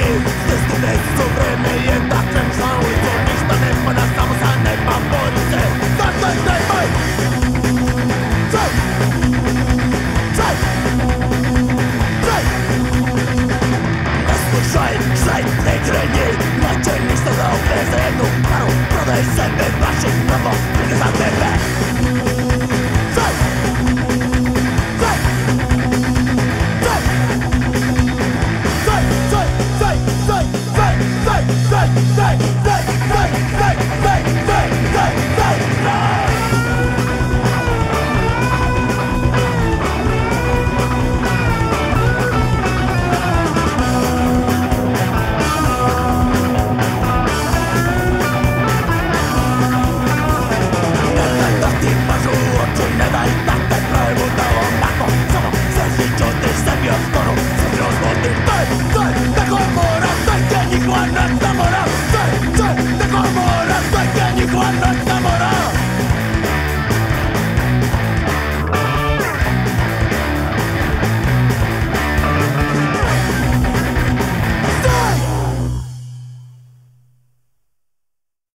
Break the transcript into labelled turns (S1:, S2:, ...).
S1: Stisni nesu, vreme je da kreneš na ulicu. Ništa ne pada, samo sa neba bori se. Dakle, nemoj! Čaj! Čaj! Čaj! Ne slušaj, šaj, ne kreni. Neće ništa da ukrije za jednu paru. Prodaj sebe, vaši prvo, briga za tebe.